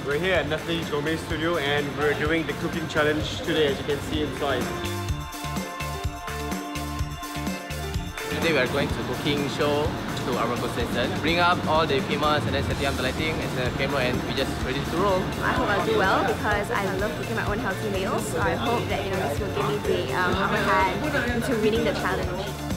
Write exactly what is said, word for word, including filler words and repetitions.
We're here at Nestle's Gourmet Studio and we're doing the cooking challenge today, as you can see inside. Today we are going to cooking show to our contestants. Bring up all the equipment and then setting up the lighting and the camera, and we just ready to roll. I hope I'll do well because I love cooking my own healthy meals. So I hope that you know this will give me the um, upper hand into winning the challenge.